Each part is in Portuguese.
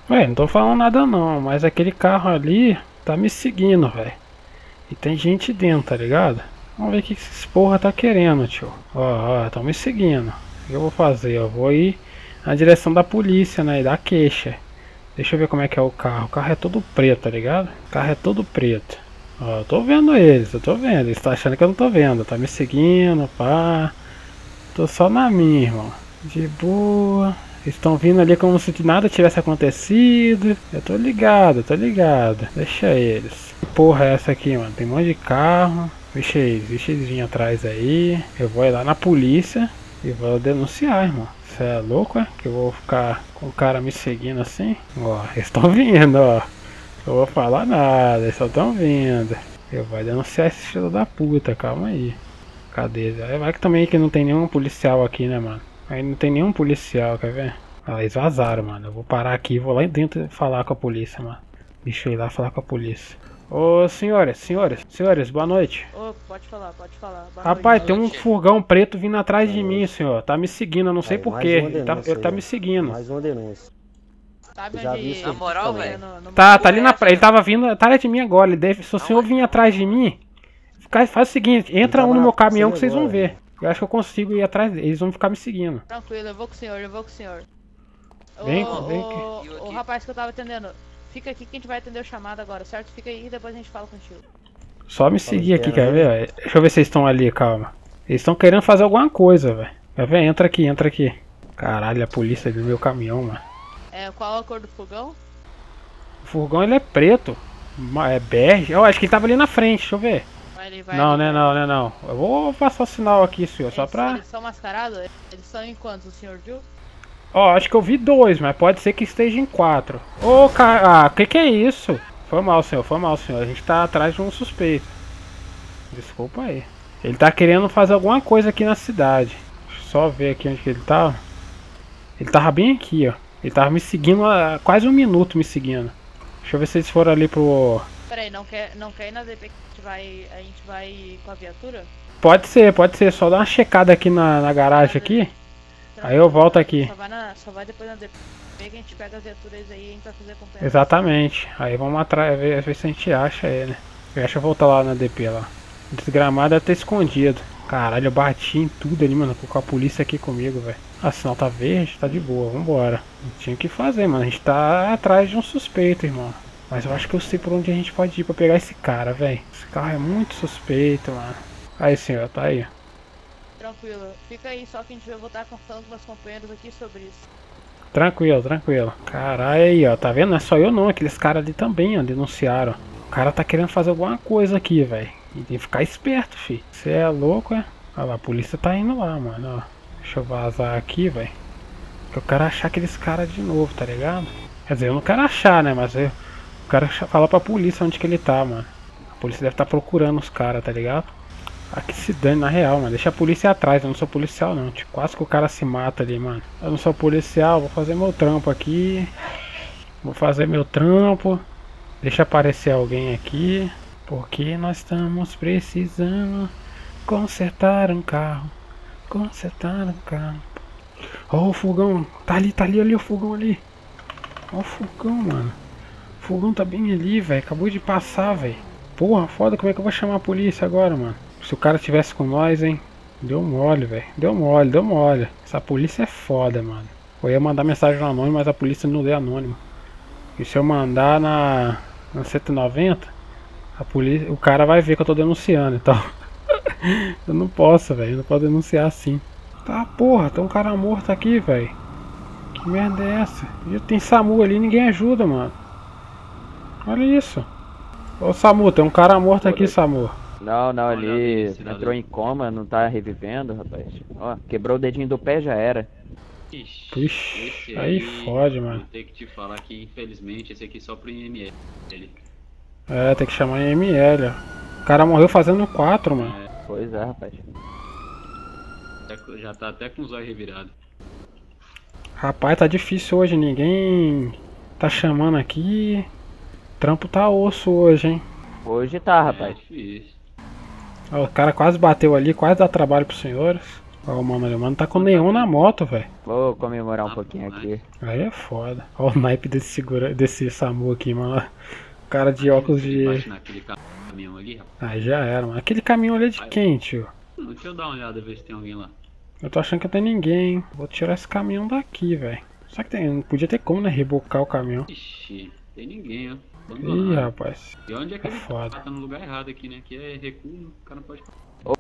Ué, não tô falando nada não, mas aquele carro ali tá me seguindo, velho. E tem gente dentro, tá ligado? Vamos ver o que esses porra tá querendo, tio. Ó, tão me seguindo. O que eu vou fazer? Eu vou ir na direção da polícia, né? E da queixa. Deixa eu ver como é que é o carro. O carro é todo preto, tá ligado? O carro é todo preto. Ó, eu tô vendo eles, eu tô vendo. Eles tá achando que eu não tô vendo. Tá me seguindo, pá. Tô só na minha, irmão. De boa. Eles estão vindo ali como se nada tivesse acontecido. Eu tô ligado, tô ligado. Deixa eles. Que porra é essa aqui, mano? Tem um monte de carro. Deixa eles virem atrás aí. Eu vou ir lá na polícia e vou denunciar, irmão. Você é louco, é? Que eu vou ficar com o cara me seguindo assim? Ó, eles estão vindo, ó. Eu vou falar nada, eles só estão vindo. Eu vou denunciar esse filho da puta, calma aí. Cadê? Vai que também que não tem nenhum policial aqui, né, mano? Aí não tem nenhum policial, quer ver? Ah, eles vazaram, mano. Eu vou parar aqui e vou lá dentro falar com a polícia, mano. Deixa eu ir lá falar com a polícia. Ô, senhores, boa noite. Ô, pode falar. Boa Rapaz, noite. tem um furgão preto vindo atrás de mim, senhor. Tá me seguindo, eu não sei porquê. Ele tá me seguindo. Mais uma denúncia. Sabe Já onde... vi isso Na moral, velho. Tá ali na praia. Ele tava vindo atrás de mim agora. Ele deve. Se o senhor vir atrás de mim, faz o seguinte: entra um no meu caminhão que vocês vão ver. Eu acho que eu consigo ir atrás deles. Eles vão ficar me seguindo. Tranquilo, eu vou com o senhor. Vem aqui. O rapaz que eu tava atendendo, fica aqui que a gente vai atender o chamado agora, certo? Fica aí e depois a gente fala contigo. Só me seguir aqui, quer ver? Deixa eu ver se vocês estão ali, calma. Eles estão querendo fazer alguma coisa, velho. Quer ver? Entra aqui. Caralho, a polícia do meu caminhão, mano. Qual a cor do fogão? O furgão ele é preto. É bege. Eu acho que ele tava ali na frente, deixa eu ver. Não. Eu vou passar o sinal aqui, senhor, só pra... Eles são mascarados? Eles são em quantos, o senhor viu? Ó, acho que eu vi 2, mas pode ser que esteja em 4. Ô, cara, que é isso? Foi mal, senhor. A gente tá atrás de um suspeito. Desculpa aí. Ele tá querendo fazer alguma coisa aqui na cidade. Deixa eu só ver aqui onde que ele tava. Ele tava bem aqui, ó. Ele tava me seguindo há quase um minuto me seguindo. Deixa eu ver se eles foram ali pro... Peraí, não quer ir na DP que a gente vai com a viatura? Pode ser. Só dá uma checada aqui na garagem aqui. Aí eu volto aqui. Só vai depois na DP que a gente pega as viaturas aí e a gente vai fazer acompanhamento. Exatamente. Aí vamos atrás, ver se a gente acha ele. Deixa eu voltar lá na DP lá. O desgramado deve ter escondido. Caralho, eu bati em tudo ali, mano. Com a polícia aqui comigo, velho. Ah, sinal tá verde, tá de boa, vambora. Não tinha o que fazer, mano. A gente tá atrás de um suspeito, irmão. Mas eu acho que eu sei por onde a gente pode ir pra pegar esse cara, velho. Esse carro é muito suspeito, mano. Aí, senhor, tá aí. Tranquilo, fica aí, só que a gente vai voltar falando com meus companheiros aqui sobre isso. Tranquilo. Caralho, aí, ó, tá vendo? Não é só eu não, aqueles caras ali também, ó, denunciaram. O cara tá querendo fazer alguma coisa aqui, velho. E tem que ficar esperto, fi. Você é louco, é? Olha lá, a polícia tá indo lá, mano, ó. Deixa eu vazar aqui, velho. Porque eu quero achar aqueles caras de novo, tá ligado? Quer dizer, eu não quero achar, né, mas eu quero falar pra polícia onde que ele tá, mano. A polícia deve estar procurando os caras, tá ligado? Aqui se dane na real, mano. Deixa a polícia atrás, eu não sou policial não. Tipo, quase que o cara se mata ali, mano. Eu não sou policial, vou fazer meu trampo aqui. Deixa aparecer alguém aqui. Porque nós estamos precisando consertar um carro. Ó o fogão. Tá ali o fogão ali. Ó o fogão, mano. O fogão tá bem ali, velho. Acabou de passar, velho. Porra, foda, como é que eu vou chamar a polícia agora, mano? Se o cara tivesse com nós, hein? Deu mole, velho. Deu mole. Essa polícia é foda, mano. Eu ia mandar mensagem no anônimo, mas a polícia não lê anônimo. E se eu mandar na 190, a polícia, o cara vai ver que eu tô denunciando, então. Eu não posso, velho. Eu não posso denunciar assim. Tá, porra, tem um cara morto aqui, velho. Que merda é essa? E tem SAMU ali, ninguém ajuda, mano. Olha isso. Ô SAMU, tem um cara morto aqui, SAMU. Não, ele entrou em coma, não tá revivendo, rapaz. Ó, quebrou o dedinho do pé, já era. Puxa, aí fode, mano. Vou ter que te falar que, infelizmente, esse aqui só pro IML. É, tem que chamar em ML, ó. O cara morreu fazendo 4, mano. Pois é, rapaz. Já tá até com os olhos revirados. Rapaz, tá difícil hoje, ninguém tá chamando aqui. Trampo tá osso hoje, hein. Hoje tá, rapaz. É difícil. Ó, o cara quase bateu ali, quase dá trabalho pros senhores. Ó, o mano tá com neon na moto, velho. Vou comemorar um pouquinho aqui. Aí é foda. Ó o naipe desse SAMU aqui, mano. Cara de óculos de... Bate naquele caminhão ali, rapaz. Aí já era, mano. Aquele caminhão ali é de quem, tio? Deixa eu dar uma olhada, ver se tem alguém lá. Eu tô achando que não tem ninguém, hein? Vou tirar esse caminhão daqui, velho. Só que tem... Não podia ter como, né? Rebocar o caminhão. Ixi, tem ninguém, ó. Ih, Abandonado. rapaz. E onde é que É ele foda. tá? Tá no lugar errado aqui, né? Aqui é recuo, o cara não pode...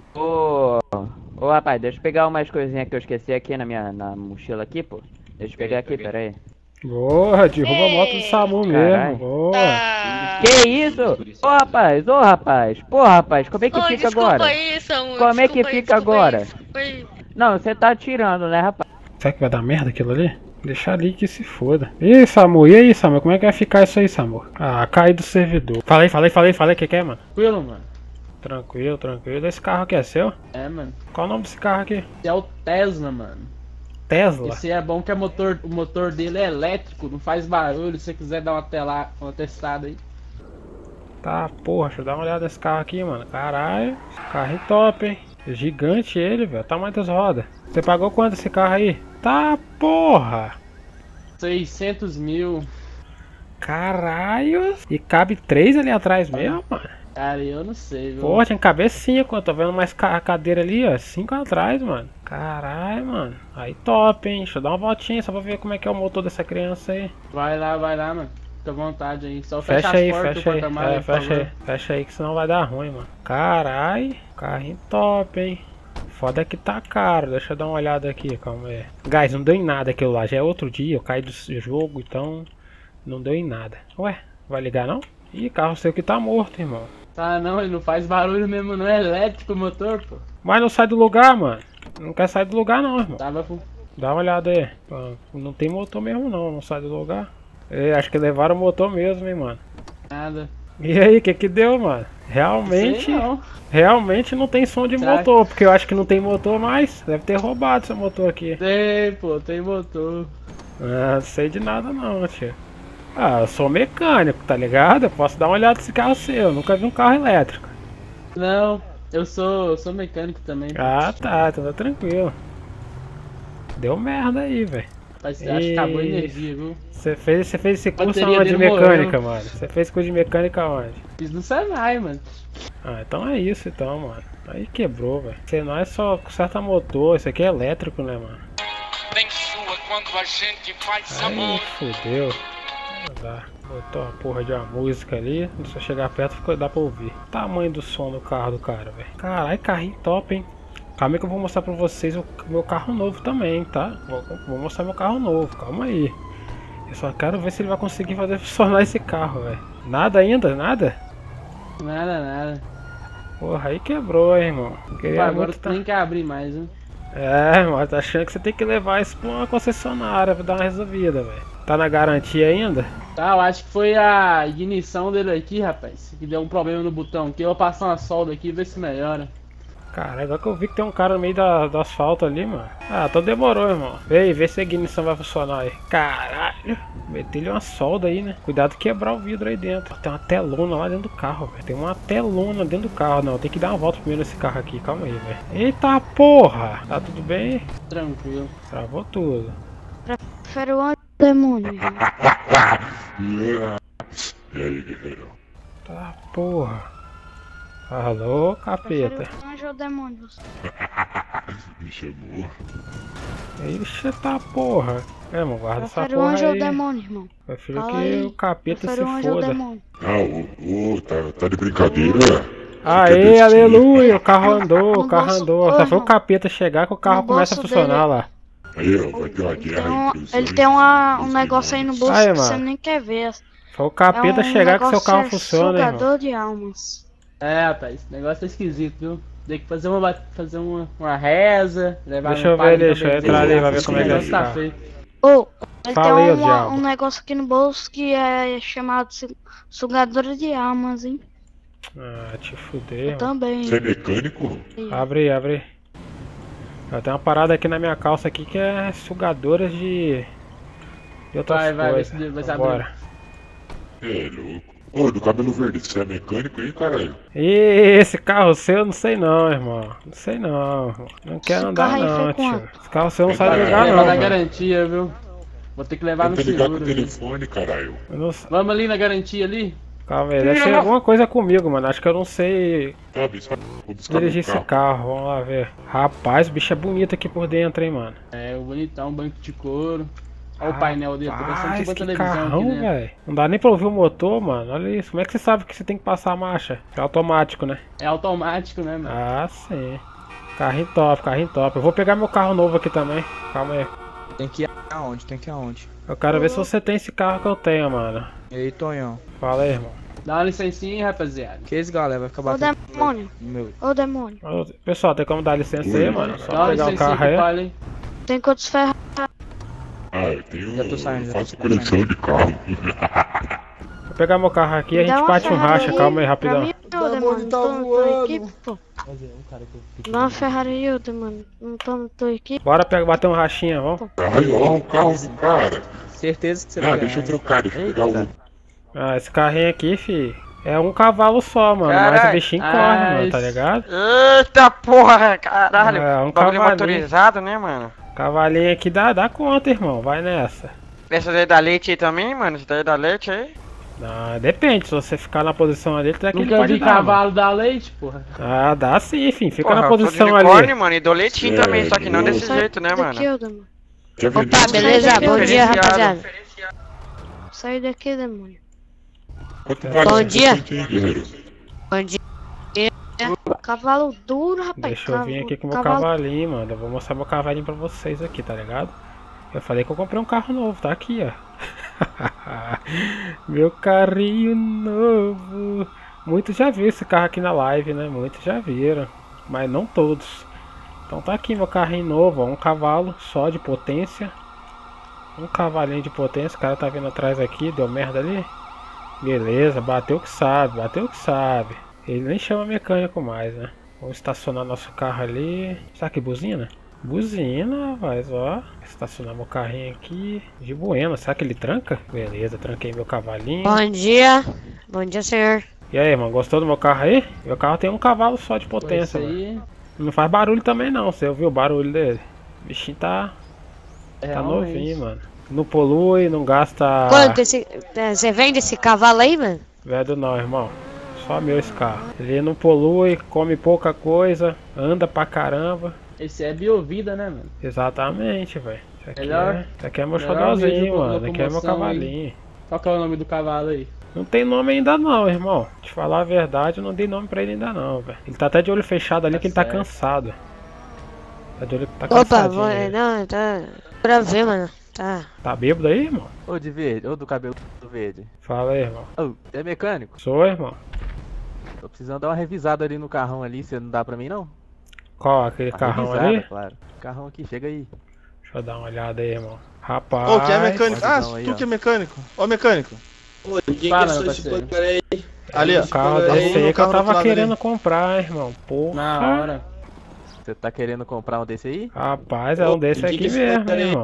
Ô, rapaz, deixa eu pegar umas coisinhas que eu esqueci aqui na mochila aqui, pô. Deixa eu pegar aqui, Peguei. pera aí. Boa, derruba a moto do SAMU mesmo. Caralho. Boa. Ah. Que isso? Ô, rapaz. Pô, rapaz, como é que fica desculpa agora? aí, Samu. Como é que desculpa aí, fica desculpa agora? aí, desculpa aí. Não, você tá atirando, né, rapaz? Será que vai dar merda aquilo ali? Deixa ali que se foda. Ih, Samu, e aí, Samu? Como é que vai ficar isso aí, Samu? Ah, cai do servidor. Falei, o que é, mano? Tranquilo, mano. Tranquilo. Esse carro aqui é seu? É, mano. Qual o nome desse carro aqui? Esse é o Tesla, mano. Tesla? Esse é bom que o motor dele é elétrico, não faz barulho. Se você quiser dar uma testada aí. Tá, porra, deixa eu dar uma olhada nesse carro aqui, mano. Caralho, esse carro é top, hein? É gigante ele, velho. Tamanho das rodas. Você pagou quanto esse carro aí? Tá, porra! 600 mil. Caralho! E cabe 3 ali atrás mesmo, mano? Cara, eu não sei, viu? Pô, tinha que caber 5, eu tô vendo mais cadeira ali, ó. 5 atrás, mano. Caralho, mano. Aí top, hein? Deixa eu dar uma voltinha só pra ver como é que é o motor dessa criança aí. Vai lá, mano. Fica à vontade aí. Só Fecha fecha aí, as portas do fecha aí. porta-malas, por Fecha aí. favor. Fecha aí que senão vai dar ruim, mano. Caralho, carrinho top, hein? Foda que tá caro, deixa eu dar uma olhada aqui, calma aí. Guys, não deu em nada aquilo lá, já é outro dia, eu caí do jogo, então não deu em nada. Ué, vai ligar não? Ih, carro seu que tá morto, irmão. Tá, não, ele não faz barulho mesmo, não é elétrico o motor, pô. Mas não sai do lugar, mano. Não quer sair do lugar não, irmão. Tava com... Dá uma olhada aí. Pô, não tem motor mesmo não sai do lugar. É, acho que levaram o motor mesmo, hein, mano. nada. E aí, o que deu, mano? Realmente... Sei não. Realmente não tem som de Será motor, porque eu acho que não tem motor mais. Deve ter roubado esse motor aqui. Tem, pô, tem motor. Ah, não sei de nada não, tio. Ah, eu sou mecânico, tá ligado? Eu posso dar uma olhada nesse carro seu. Eu nunca vi um carro elétrico. Não, eu sou mecânico também. Ah, tá, então tá tranquilo. Deu merda aí, velho. Mas acho que acabou a energia, viu? Você fez esse curso Bateria onde de dele mecânica, morreu. mano? Você fez curso de mecânica onde? Fiz no Senai, mano. Ah, então é isso então, mano. Aí quebrou, velho. Você não é só conserta motor, isso aqui é elétrico, né, mano? Bem sua quando a gente faz Aí amor. fudeu. Dá. Botou uma porra de uma música ali. Se eu chegar perto dá pra ouvir. Tamanho do som do carro do cara, velho. Caralho, carrinho top, hein? Calma aí que eu vou mostrar pra vocês o meu carro novo também, tá? Vou mostrar meu carro novo, calma aí. Eu só quero ver se ele vai conseguir fazer funcionar esse carro, velho. Nada ainda? Nada? Nada. Porra, aí quebrou, hein, irmão. Pô, Queria agora muito tem que abrir mais, né? É, mas tá achando que você tem que levar isso pra uma concessionária pra dar uma resolvida, velho. Tá na garantia ainda? Tá, eu acho que foi a ignição dele aqui, rapaz. Que deu um problema no botão aqui. Eu vou passar uma solda aqui e ver se melhora. Cara, agora que eu vi que tem um cara no meio do asfalto ali, mano. Ah, então demorou, irmão. Vê se a ignição vai funcionar aí. Caralho. Meteu-lhe uma solda aí, né? Cuidado de quebrar o vidro aí dentro. Tem uma telona lá dentro do carro, velho. Tem uma telona dentro do carro. Não, tem que dar uma volta primeiro nesse carro aqui. Calma aí, velho. Eita porra. Tá tudo bem? Tranquilo. Travou tudo. Prefere o demônio. Tá porra. Alô, capeta. Prefere o anjo ou demônio? Me chamou. Ixi, tá porra. É, irmão, guarda essa Prefere o porra anjo ou aí. demônio, irmão? Prefiro Fala que aí. o capeta Prefere se o anjo ou foda. demônio? Tá de brincadeira? Aê, aleluia, o carro andou, No o carro bolso- andou. Ô, Só foi o irmão. capeta chegar que o carro No começa a bolso funcionar dele- lá. Aí, ó, vai ter uma guerra entre os Ele anjos tem e um os negócio aí no demônios. bolso Aí, que mano. você nem quer ver. Foi o capeta é um chegar que seu negócio carro funciona, irmão. sugador de almas. É, rapaz, o negócio tá esquisito, viu? Tem que fazer uma reza, levar Deixa no eu ver padre ali, pra deixa eu benzer. entrar ali, vai ver como é que O é negócio tá esse feio. Ou, ele Fala aí, tem ô diabo. um negócio aqui no bolso que é chamado sugador de almas, hein? Ah, te fuder, Eu irmão. também. Você é mecânico? Abre aí, abre aí. Eu tenho uma parada aqui na minha calça aqui que é sugadoras de outras Vai, coisas. vai se abre. Bora. É louco. Ô, do cabelo verde, você é mecânico aí, caralho? E esse carro seu, eu não sei não, irmão. Não sei não. Não quero Esse andar carro aí não, foi tio. quanto? Esse carro seu não Vai sabe ligar Levar não, na velho. garantia, viu? Vou ter que levar no Tenta ligar com o seguro. viu? telefone, caralho. Eu não... Vamos ali na garantia ali? Calma aí, deve ser alguma coisa comigo, mano. Acho que eu não sei Sabe, só vou buscar dirigir meu esse carro. Vamos lá ver. Rapaz, o bicho é bonito aqui por dentro, hein, mano. É, o bonitão, banco de couro. Olha o painel dele, tá parecendo Rapaz, tipo a que televisão aqui, carrão, né? velho. Não dá nem pra ouvir o motor, mano. Olha isso. Como é que você sabe que você tem que passar a marcha? É automático, né? É automático, né, mano? Ah, sim. Carrinho top, carrinho top. Eu vou pegar meu carro novo aqui também. Calma aí. Tem que ir aonde? Tem que ir aonde? Eu quero ver se você tem esse carro que eu tenho, mano. E aí, Tonhão? Fala aí, irmão. Dá uma licencinha aí, rapaziada. Que esse galera vai ficar Ô batendo demônio, no meu. ô demônio. Ô, pessoal, tem como dar licença aí, mano? Só Dá uma pegar o licencinha carro aí. pro pai aí. Tem quantos ferros? Ah, eu tenho. Já tô saindo, Eu já faço tô coleção de carro. Vou pegar meu carro aqui e a Dá gente uma bate um Ferrari racha. aí Calma aí, pra rapidão. mim, ô demônio, não tô na tua equipe, pô. Dá uma Ferrari aí, ô demônio. Não tô na tua equipe. Bora bater um rachinha, vamos? Caralho, ó, o carro do cara. Certeza que você vai Ah, ganhar. deixa eu trocar, deixa eu pegar o. Ah, esse carrinho aqui, fi, é um cavalo só, mano. Mas o Caralho. bichinho corre, Ah, mano, tá isso. ligado? Eita porra, caralho. É, um Bagulho cavalinho. motorizado, né, mano? Cavalinho aqui dá conta, irmão. Vai nessa. Essa daí da leite aí também, mano? Essa daí da leite aí? Ah, depende, se você ficar na posição ali, até que ele Nunca pode vi dar, mano. cavalo dar leite, porra. Ah, dá sim, filho. Fica Porra, na eu sou de posição unicórnio, ali. mano, e dou leitinho também, só que não desse Sai jeito, né, daqui, mano? ô demônio. Quer vender? Opa, beleza? Sai daqui, Bom ô dia, diferenciado. rapaziada. Sai daqui, demônio. Quanto vale Bom esse dia. presente aí, guerreiro? Bom dia. Cavalo duro, rapaz. Deixa eu vir aqui com o meu Cavalo- cavalinho, mano. Eu vou mostrar meu cavalinho pra vocês aqui, tá ligado? Eu falei que eu comprei um carro novo, tá aqui, ó. Meu carrinho novo. Muitos já viram esse carro aqui na live, né? Muitos já viram, mas não todos. Então tá aqui meu carrinho novo, ó. Um cavalo só de potência. Um cavalinho de potência. O cara tá vindo atrás aqui, deu merda ali. Beleza, bateu que sabe, bateu que sabe. Ele nem chama mecânico mais, né? Vamos estacionar nosso carro ali. Será que buzina? Buzina, mas ó. Estacionar meu carrinho aqui. De buena. Será que ele tranca? Beleza, tranquei meu cavalinho. Bom dia. Bom dia, senhor. E aí, mano, gostou do meu carro aí? Meu carro tem um cavalo só de Pô, potência, isso mano. aí. Não faz barulho também não, você ouviu o barulho dele? O bichinho tá Realmente. novinho, mano. Não polui, não gasta... Quanto esse. Você vende esse cavalo aí, mano? Velho não, irmão. Só meu esse carro. Ele não polui, come pouca coisa, anda pra caramba. Esse é biovida, né, mano? Exatamente, velho. Melhor- Isso aqui é meu melhor xodózinho, meio de mano. Isso aqui é meu locomoção aí. cavalinho. Qual que é o nome do cavalo aí? Não tem nome ainda não, irmão. Te falar a verdade, eu não dei nome pra ele ainda não, velho. Ele tá até de olho fechado ali, Tá que ele tá certo. cansado. Tá de olho, tá Opa, cansadinho. ele. não, tá. Pra ver, mano. Tá. Tá bêbado aí, irmão? Ô, de verde, ô do cabelo verde. Fala aí, irmão. Ô, é mecânico? Sou, irmão. Tô precisando dar uma revisada ali no carrão ali, você não dá pra mim não? Qual? Aquele Uma carrão revisada, ali? claro. Carrão aqui, chega aí. Deixa eu dar uma olhada aí, irmão. Rapaz. Ô, quem é mecânico? Ah, Pode dar aí, tu ó. que é mecânico. Ô, mecânico. Fala, meu parceiro. Ali, ó. O carro Arruma desse aí meu que eu carro do outro tava lado querendo ali. comprar, irmão. Porra. Na hora. Você tá querendo comprar um desse aí? Rapaz, é um desse aqui mesmo, irmão.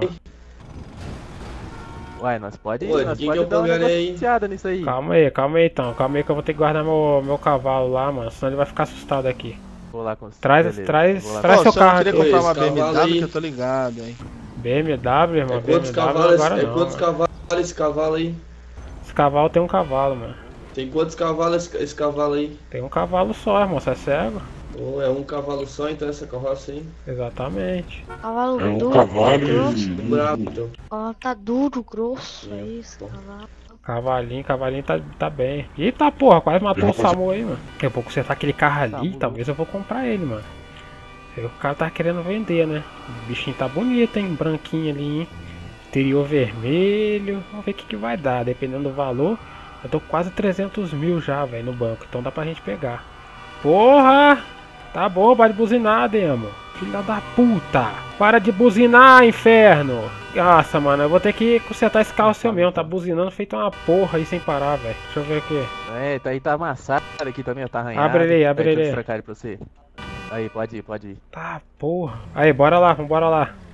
Uai, nós pode, Ô, nós quem pode que eu dar uma pagarei? negociada nisso aí. Calma aí então. Calma aí que eu vou ter que guardar meu cavalo lá, mano. Senão ele vai ficar assustado aqui. Vou lá com Traz beleza, traz vou lá seu Ô, se eu carro não queria aqui. comprar uma Esse cavalo BMW, aí. que eu tô ligado, hein. BMW, irmão. É quantos BMW cavalos, agora é não. quantos mano. cavalos esse cavalo aí? Esse cavalo tem um cavalo, mano. Tem quantos cavalos esse cavalo aí? Tem um cavalo só, irmão. Você é cego? Oh, é um cavalo só então essa carroça aí? Exatamente. Cavalo É um duro, cavalo grosso. Brabo então. O cavalo tá duro, grosso. É isso, cavalo. Cavalinho tá bem. Eita porra, quase matou o Rapaz, Samu aí, mano. Daqui a pouco você tá aquele carro ali, Samu. talvez eu vou comprar ele, mano. O cara tá querendo vender, né? O bichinho tá bonito, hein? Branquinho ali, hein? Interior vermelho. Vamos ver o que vai dar, dependendo do valor. Eu tô com quase 300 mil já, velho, no banco. Então dá pra gente pegar. Porra! Tá bom, para de buzinar, Demo. Filha da puta! Para de buzinar, inferno! Nossa, mano, eu vou ter que consertar esse carro seu mesmo. Tá buzinando feito uma porra aí sem parar, velho. Deixa eu ver aqui. É, tá aí, tá amassado aqui também, ó, tá arranhado. Abre ele, abre Deixa eu ele. destrancar ele pra você. Aí, pode ir, pode ir. Tá, porra. Aí, bora lá, vambora lá.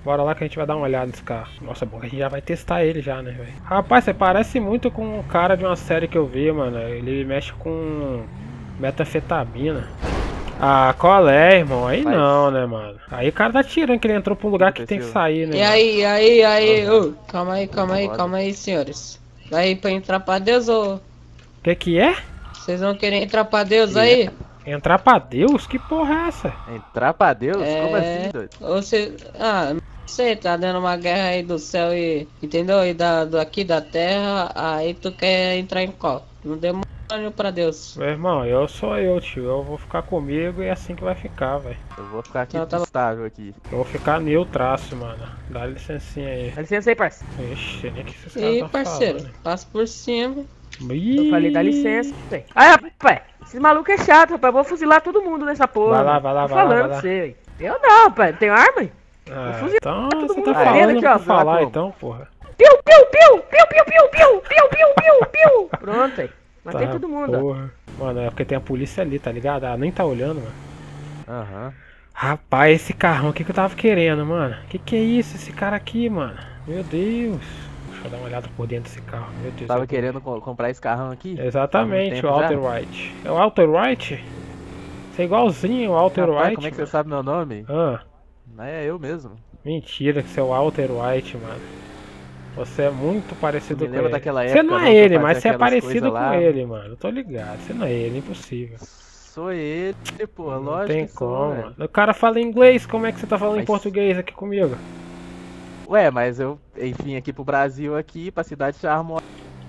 Bora lá que a gente vai dar uma olhada nesse carro. Nossa, bom, a gente já vai testar ele já, né, velho? Rapaz, você parece muito com um cara de uma série que eu vi, mano. Ele mexe com metanfetamina. Ah, qual é, irmão? Aí não, né, mano? Aí o cara tá tirando que ele entrou pra um lugar que tem que sair, né? E aí, ô, calma aí, senhores. Vai pra entrar pra Deus ou... Que é? Vocês vão querer entrar pra Deus aí? Entrar pra Deus? Que porra é essa? Entrar pra Deus? Como assim, doido? Você... Ah, não sei, tá dando uma guerra aí do céu e... Entendeu? E aqui da terra, aí tu quer entrar em qual? Não demônio pra Deus. Meu irmão, eu sou eu, tio. Eu vou ficar comigo e é assim que vai ficar, velho. Eu vou ficar aqui Tá estável aqui. Eu vou ficar neutraço, mano. Dá licencinha aí. Dá licença aí, parceiro. Ixi, nem que esses caras E tão parceiro, falando. passa por cima. Eu falei, dá licença, velho. Aí, rapaz, esse maluco é chato, rapaz. Eu vou fuzilar todo mundo nessa porra. Vai lá, mano. vai lá, Tô vai lá, falando vai pra lá. você, velho. Eu não, rapaz. Tem arma? Ah, fuzilar então todo você mundo. tá Tá falando vendo aqui, ó, pra falar como? então, porra. Piu, piu, piu, piu, piu, piu, piu, piu, piu, piu, piu. Pronto, velho. Matei Tá, todo mundo, ó. porra. Mano, é porque tem a polícia ali, tá ligado? Ah, nem tá olhando, mano. Aham. Rapaz, esse carrão, o que eu tava querendo, mano? Que é isso, esse cara aqui, mano? Meu Deus. Deixa eu dar uma olhada por dentro desse carro, meu Deus. Tava querendo comprar esse carrão aqui? Exatamente, o Faz um Walter tempo White. É o Walter White? Você é igualzinho o Walter Rapaz, White. como é que mano. você sabe meu nome? Ah, É eu mesmo. mentira que você é o Walter White, mano. Você é muito parecido Me com lembra ele. daquela Você época, não não, é que eu ele, fazia mas você é aquelas parecido coisas com lá. ele, mano. Eu tô ligado. Você não é ele, impossível. Sou ele, porra, Não lógico tem que sou, como, velho. mano. O cara fala inglês, como é que você tá falando em Mas- português aqui comigo? Ué, mas eu, enfim, aqui pro Brasil, aqui, pra cidade charmosa.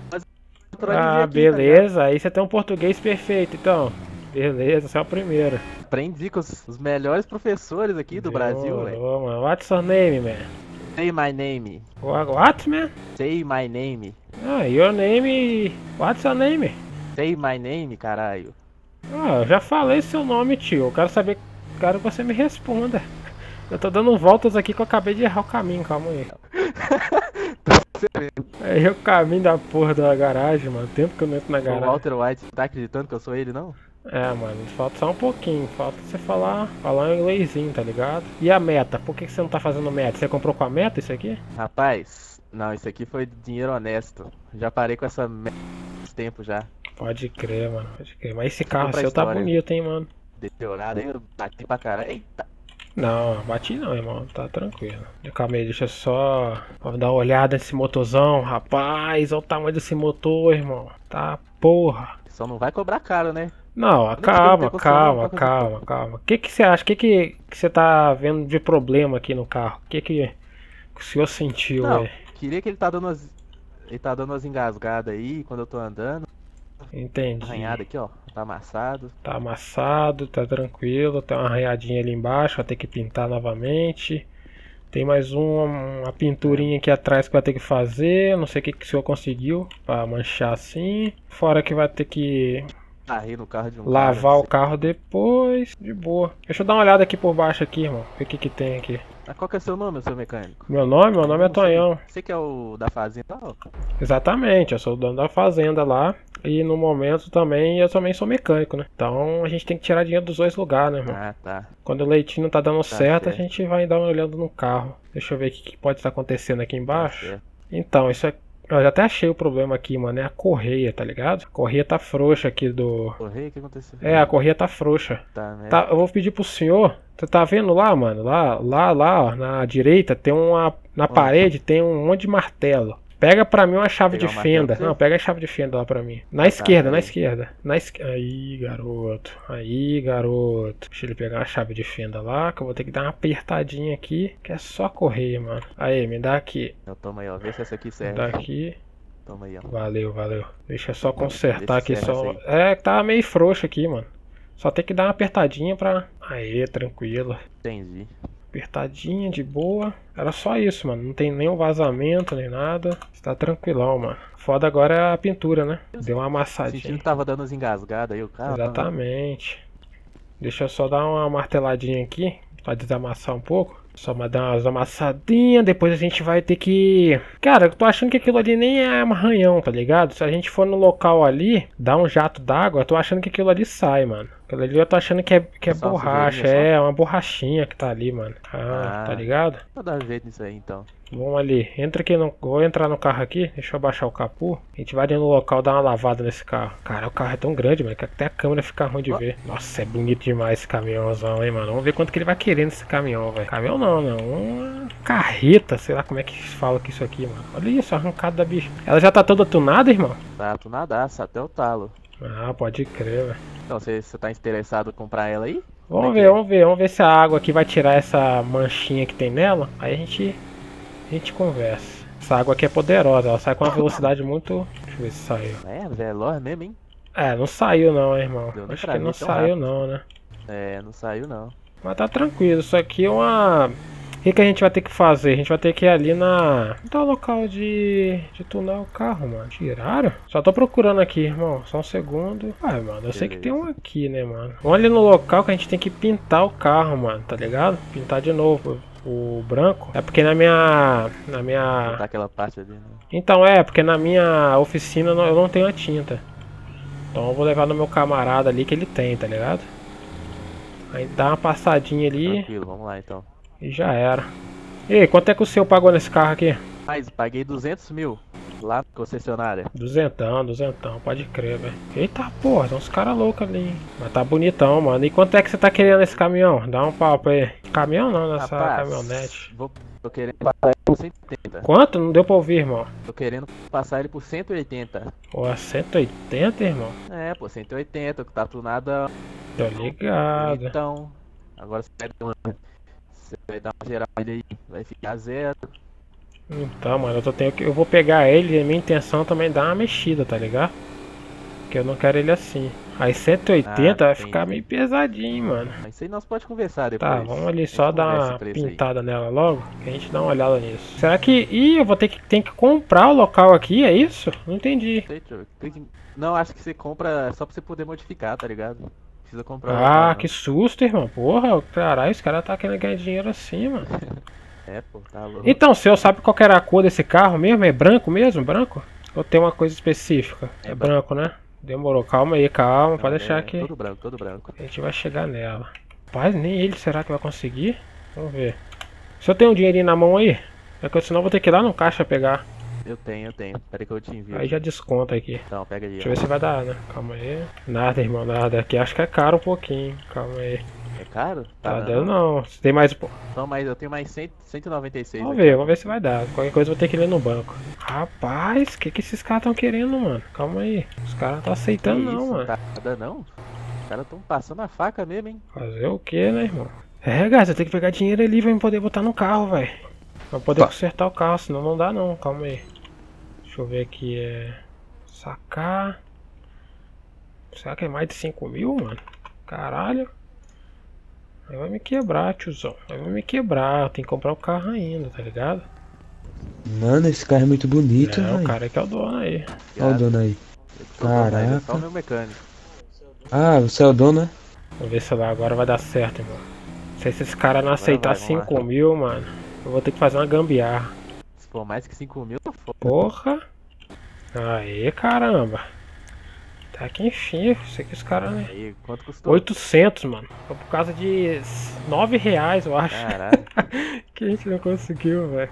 Ah, beleza. Aí você tem um português perfeito, então. Beleza, você é o primeiro. Aprendi com os melhores professores aqui do Brasil, velho. Demorou, mano. What's your name, man? Say my name. What, man? Say my name. Ah, your name... What's your name? Say my name, caralho. Ah, eu já falei seu nome, tio. Eu quero saber... Quero que você me responda. Eu tô dando voltas aqui que eu acabei de errar o caminho, calma aí. Errei o caminho da porra da garagem, mano. Tempo que eu não entro na O garagem. Walter White tá acreditando que eu sou ele, não? É, mano, falta só um pouquinho. Falta você falar um inglesinho, tá ligado? E a meta? Por que você não tá fazendo meta? Você comprou com a meta isso aqui? Rapaz, não, isso aqui foi dinheiro honesto. Já parei com essa merda há tempo já. Pode crer, mano. Pode crer. Mas esse carro pra seu tá história. bonito, hein, mano. Deteriorado aí, eu bati pra caralho. Eita. Não, bati não, irmão. Tá tranquilo. Calma aí, deixa eu só dar uma olhada nesse motorzão. Rapaz, olha o tamanho desse motor, irmão. Tá porra. Só não vai cobrar caro, né? Não, calma. O que você acha? O que você tá vendo de problema aqui no carro? O que o senhor sentiu, Não, velho? queria que ele tá dando umas... Ele tá dando umas engasgadas aí quando eu tô andando. Entendi. Arranhado aqui, ó. Tá amassado. Tá amassado, tá tranquilo. Tem uma arranhadinha ali embaixo, vai ter que pintar novamente. Tem mais uma pinturinha aqui atrás que vai ter que fazer. Não sei o que o senhor conseguiu pra manchar assim. Fora que vai ter que Arrei no carro de um lavar cara, o carro depois. De boa. Deixa eu dar uma olhada aqui por baixo aqui, irmão. Ver o que tem aqui. Mas qual que é o seu nome, seu mecânico? Meu nome é Tonhão. Você que é o da fazenda, ó. Exatamente, eu sou o dono da fazenda lá. E no momento também, eu também sou mecânico, né? Então a gente tem que tirar dinheiro dos dois lugares, né, irmão? Ah, tá. Quando o leitinho tá dando certo, certo. a gente vai dar uma olhada no carro. Deixa eu ver o que pode estar acontecendo aqui embaixo. certo. Então, isso é... Eu já até achei o problema aqui, mano. É a correia, tá ligado? A correia tá frouxa aqui do... Correio, o que aconteceu? É, a correia tá frouxa. Tá, né? Tá, eu vou pedir pro senhor. Você tá vendo lá, mano? Lá, ó, na direita tem uma... Na parede tem um monte de martelo. Pega pra mim uma chave de Pegar um fenda. martelo pra Não, você? pega a chave de fenda lá pra mim. Na esquerda, na peraí. esquerda. Na esquerda. Aí, garoto. Aí, garoto. Deixa ele pegar uma chave de fenda lá, que eu vou ter que dar uma apertadinha aqui, que é só correia, mano. Aí, me dá aqui. Então toma aí, ó. Vê se essa aqui Me serve. dá aqui. Toma aí, ó. Valeu. Deixa eu só consertar Vê se aqui serve só. essa aí. É, tá meio frouxo aqui, mano. Só tem que dar uma apertadinha pra... Aí, tranquilo. Entendi. Apertadinha, de boa. Era só isso, mano. Não tem nenhum vazamento, nem nada. Está tranquilão, mano. Foda agora é a pintura, né? Deu uma amassadinha. Sentindo que tava dando umas engasgadas aí, o carro. Exatamente. Deixa eu só dar uma marteladinha aqui pra desamassar um pouco. Só dar umas amassadinhas. Depois a gente vai ter que... Cara, eu tô achando que aquilo ali nem é arranhão, tá ligado? Se a gente for no local ali, dar um jato d'água, eu tô achando que aquilo ali sai, mano. Aquilo ali eu tô achando que é Só uma borracha, sujeirinha é uma borrachinha que tá ali, mano. Ah, tá ligado? Vou dar um jeito nisso aí então. Vamos ali, entra aqui no. Vou entrar no carro aqui, deixa eu abaixar o capô. A gente vai ali no local dar uma lavada nesse carro. Cara, o carro é tão grande, mano, que até a câmera fica ruim de ver. Nossa, é bonito demais esse caminhãozão, hein, mano. Vamos ver quanto que ele vai querer nesse caminhão, velho. Caminhão não, não. Uma carreta, sei lá como é que se fala que isso aqui, mano. Olha isso, arrancado da bicha. Ela já tá toda tunada, irmão? Tá tunadaça, até o talo. Ah, pode crer, velho. Então, você tá interessado em comprar ela aí? Vamos ver se a água aqui vai tirar essa manchinha que tem nela. Aí a gente conversa. Essa água aqui é poderosa, ela sai com uma velocidade muito... Deixa eu ver se saiu. É, veloz mesmo, hein? É, não saiu não, irmão. Deu Acho que não saiu não, né? É, não saiu não. Mas tá tranquilo, isso aqui é uma... O que a gente vai ter que fazer? A gente vai ter que ir ali na... Não tá o local de tunar o carro, mano. Tiraram? Só tô procurando aqui, irmão. Só um segundo. Ai, mano, eu sei que tem um aqui, né, mano. Vamos ali no local que a gente tem que pintar o carro, mano, tá ligado? Pintar de novo o branco. É porque na minha... Tá aquela parte ali, né? Então, porque na minha oficina eu não tenho a tinta. Então eu vou levar no meu camarada ali que ele tem, tá ligado? Aí dá uma passadinha ali. Tranquilo, vamos lá então. E já era. E aí, quanto é que o seu pagou nesse carro aqui? Mas paguei 200 mil lá na concessionária. Duzentão, pode crer, velho. Eita porra, tem uns caras loucos ali, hein? Mas tá bonitão, mano. E quanto é que você tá querendo nesse caminhão? Dá um papo aí. Caminhão não, nessa caminhonete. Tô querendo passar ele por 180. Quanto? Não deu pra ouvir, irmão. Tô querendo passar ele por 180. Pô, 180, irmão? É, pô, 180, que tá tunada. Tô ligado. Então, agora você vai dar uma geral nele aí, vai ficar zero. Então, mano, eu vou pegar ele e a minha intenção também é dar uma mexida, tá ligado? Porque eu não quero ele assim. Aí 180 vai ficar meio pesadinho, mano. Isso aí nós pode conversar depois. Tá, vamos ali só dar uma pintada nela logo, que a gente dá uma olhada nisso. Será que... Ih, eu vou ter que comprar o local aqui, é isso? Não entendi. Não, acho que você compra só pra você poder modificar, tá ligado? Precisa comprar o local, Ah, que susto, irmão. Porra, caralho, esse cara tá querendo ganhar dinheiro assim, mano. É, pô, tá louco. Então, o senhor sabe qual que era a cor desse carro mesmo? É branco mesmo? Branco? Ou tem uma coisa específica? É branco, né? Demorou, calma aí, calma, pode deixar que... Todo branco, todo branco. A gente vai chegar nela. Rapaz, nem ele será que vai conseguir? Vamos ver. O senhor tem um dinheirinho na mão aí? É que senão eu vou ter que ir lá no caixa pegar. Eu tenho. Peraí que eu te envio. Aí já desconta aqui. Então, pega aí. Deixa eu ver se vai dar, né? Calma aí. Nada, irmão, nada. Aqui acho que é caro um pouquinho. Calma aí. É caro? Tá dando não. Você tem mais... Não, mas eu tenho mais 196. Vamos ver se vai dar. Qualquer coisa eu vou ter que ir no banco. Rapaz, o que esses caras estão querendo, mano? Calma aí. Os caras não estão aceitando não, mano. Nada não? Os caras estão passando a faca mesmo, hein? Fazer o que, né, irmão? É, guys, eu tenho que pegar dinheiro ali pra me poder botar no carro, velho. Pra poder consertar o carro, senão não dá não. Calma aí. Deixa eu ver aqui, sacar. Será que é mais de 5 mil, mano? Caralho. Aí vai me quebrar, tiozão. Aí vai me quebrar. Tem que comprar o carro ainda, tá ligado? Mano, esse carro é muito bonito, velho. O cara que é o dono aí. Olha o dono aí. Caraca. Só o meu mecânico. Ah, você é o dono, né? Vamos ver se lá agora vai dar certo, irmão. Se esse cara não aceitar 5 mil, mano, eu vou ter que fazer uma gambiarra. Se for mais que 5 mil, tá foda. Porra. Aê, caramba. Tá aqui enfim, isso aqui os caras, né? Aí, quanto custou? 800, mano. Foi por causa de 9 reais, eu acho. Caralho. Que a gente não conseguiu, velho.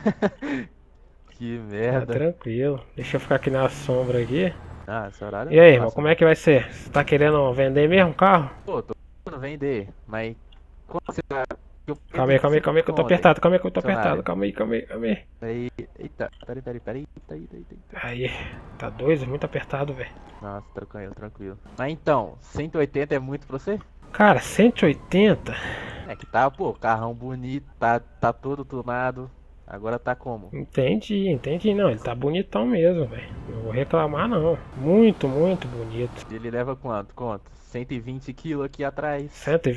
Que merda. Tá tranquilo. Deixa eu ficar aqui na sombra aqui. Ah, esse horário E aí, irmão, como é que vai ser? Você tá querendo vender mesmo o carro? Pô, tô querendo vender, mas... Quando você tá... Calma aí, que eu tô apertado, calma aí. Eita, peraí. Aí, tá dois, é muito apertado, velho. Nossa, tranquilo. Mas então, 180 é muito pra você? Cara, 180? É que tá, pô, carrão bonito, tá todo tunado. Agora tá como? Entendi, não, ele tá bonitão mesmo, velho. Não vou reclamar não. Muito bonito. Ele leva quanto? 120 kg aqui atrás.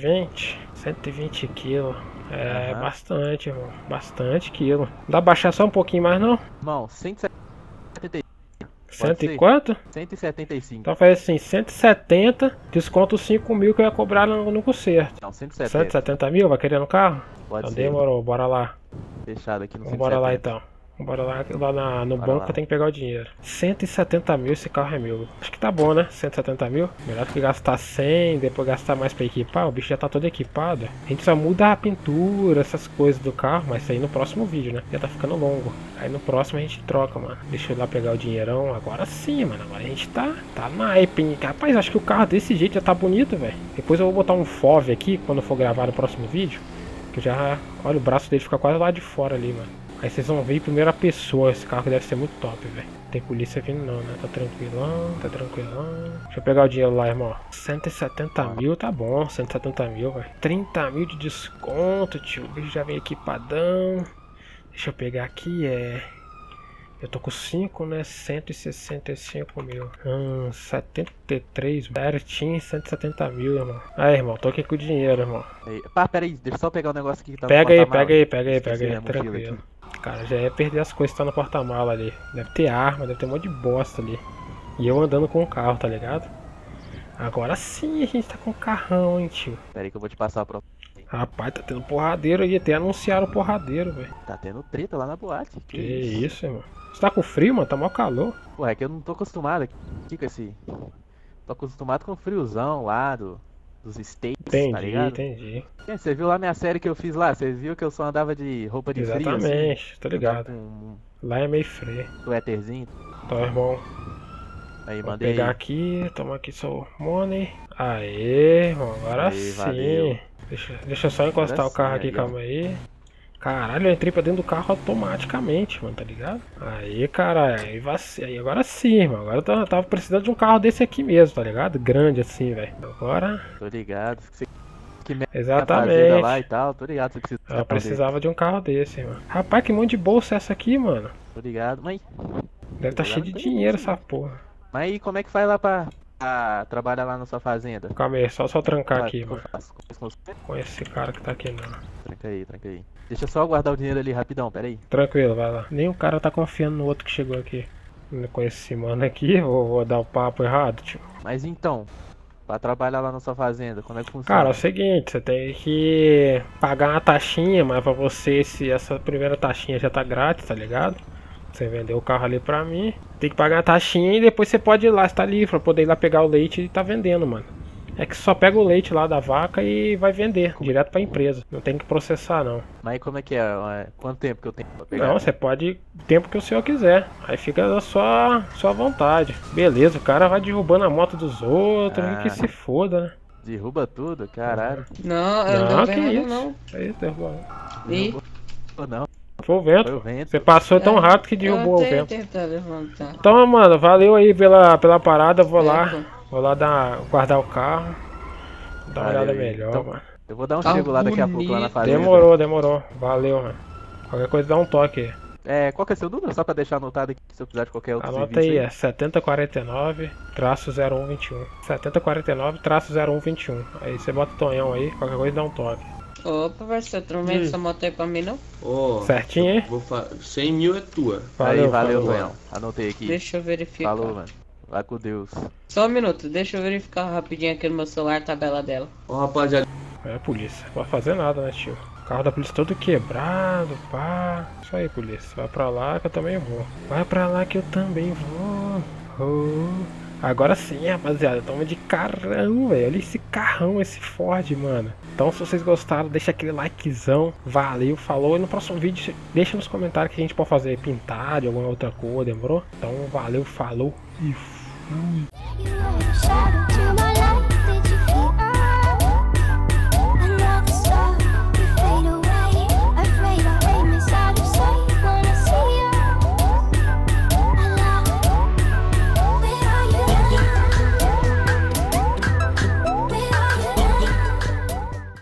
120 kg. É bastante, irmão. Bastante quilo. Dá pra baixar só um pouquinho mais, não? Irmão, 175. 100 e quanto? 175. Então faz assim, 170, desconta os 5 mil que eu ia cobrar no conserto. Não, 170. 170 mil, vai querer no carro? Pode então ser. Demorou, bora lá. Fechado aqui no 170. Bora lá então. Bora lá no banco que eu tenho que pegar o dinheiro. 170 mil, esse carro é meu. Acho que tá bom, né? 170 mil. Melhor do que gastar 100, depois gastar mais pra equipar. O bicho já tá todo equipado. A gente só muda a pintura, essas coisas do carro. Mas isso aí no próximo vídeo, né? Já tá ficando longo. Aí no próximo a gente troca, mano. Deixa eu ir lá pegar o dinheirão. Agora sim, mano. Agora a gente tá naipe, hein? Rapaz, acho que o carro desse jeito já tá bonito, velho. Depois eu vou botar um FOV aqui quando eu for gravar no próximo vídeo. Que já... Olha, o braço dele fica quase lá de fora ali, mano. Aí vocês vão ver em primeira pessoa, esse carro deve ser muito top, velho. Não tem polícia vindo não, né? Tá tranquilão, tá tranquilão. Deixa eu pegar o dinheiro lá, irmão. 170 mil, tá bom, 170 mil, velho. 30 mil de desconto, tio. O bicho já vem equipadão. Deixa eu pegar aqui, eu tô com 5, né? 165 mil. 73, certinho, 170 mil, irmão. Aí, irmão, tô aqui com o dinheiro, irmão. Pera aí, deixa eu só pegar um negócio aqui que tá no Pega aí, porta-mala. Tranquilo. Cara, já ia perder as coisas que tá no porta-mala ali. Deve ter arma, deve ter um monte de bosta ali. E eu andando com o carro, tá ligado? Agora sim a gente tá com o carrão, hein, tio. Pera aí que eu vou te passar a prova. Rapaz, tá tendo porradeiro aí, até anunciaram o porradeiro, velho. Tá tendo treta lá na boate. Que isso, irmão. Você tá com frio, mano? Tá mó calor. Pô, é que eu não tô acostumado aqui com esse... Tô acostumado com o friozão lá dos States, tá ligado? Entendi. Você viu lá minha série que eu fiz lá? Você viu que eu só andava de roupa de frio? Exatamente, assim? Tô ligado. Lá é meio frio. Suéterzinho. Então, irmão. Aí, vou mandei pegar aí. aqui, toma aqui seu money. Aê, irmão, agora Aí, sim. valeu. Deixa eu só encostar Agora o carro sim, aqui, aí, calma aí. Caralho, eu entrei pra dentro do carro automaticamente, mano, tá ligado? Aí, caralho, aí agora sim, irmão. Agora eu tava precisando de um carro desse aqui mesmo, tá ligado? Grande assim, velho. Agora... Tô ligado. Exatamente. Lá e tal, tô ligado. Você precisa eu precisava de um carro desse, mano. Rapaz, que monte de bolsa é essa aqui, mano? Tô ligado, mas... Deve tá cheio de dinheiro essa porra. Mas aí, como é que faz lá pra trabalhar lá na sua fazenda? Calma aí, só trancar aqui, mano. Com com esse cara que tá aqui não. Tranca aí. Deixa eu só guardar o dinheiro ali rapidão, pera aí. Tranquilo, vai lá. Nem o cara tá confiando no outro que chegou aqui. Não conheço esse mano aqui, vou dar o papo errado, tio. Mas então, pra trabalhar lá na sua fazenda, como é que funciona? Cara, é o seguinte, você tem que pagar uma taxinha, mas pra você, se essa primeira taxinha já tá grátis, tá ligado? Você vendeu o carro ali pra mim, tem que pagar uma taxinha e depois você pode ir lá, você tá livre pra poder ir lá pegar o leite e tá vendendo, mano. É que só pega o leite lá da vaca e vai vender direto pra empresa. Não tem que processar, não. Mas aí como é que é? Quanto tempo que eu tenho pra pegar? Não, você pode o tempo que o senhor quiser. Aí fica a sua vontade. Beleza, o cara vai derrubando a moto dos outros e que se foda, né? Derruba tudo, caralho. Não, eu não que derrubo isso? não. É isso, derrubou. Não. Foi o vento. Foi o vento. Você passou tão rápido que derrubou o Eu vento. tentando levantar. Então, mano, valeu aí pela parada. Vou lá guardar o carro. Dar uma olhada melhor, então, mano. Eu vou dar um chego lá daqui a pouco lá na fazenda. Demorou. Valeu, mano. Qualquer coisa dá um toque aí. Qual que é seu número? Só pra deixar anotado aqui se eu precisar de qualquer outro Anota serviço aí, é 7049-0121. 7049-0121. Aí você bota o Tonhão aí, qualquer coisa dá um toque. Opa, parceiro, tu não vende essa moto aí pra mim não? Certinho, hein? 100 mil é tua. Valeu, Tonhão. Anotei aqui. Deixa eu verificar. Falou, mano. Vai com Deus. Só um minuto, deixa eu verificar rapidinho aqui no meu celular a tabela dela. Rapaziada. É a polícia, não pode fazer nada, né, tio? O carro da polícia todo quebrado, pá. Isso aí, polícia. Vai pra lá que eu também vou. Vai pra lá que eu também vou. Agora sim, rapaziada. Toma de carrão, velho. Olha esse carrão, esse Ford, mano. Então, se vocês gostaram, deixa aquele likezão. Valeu, falou. E no próximo vídeo, deixa nos comentários que a gente pode fazer pintar de alguma outra cor, demorou? Então, valeu, falou e fui.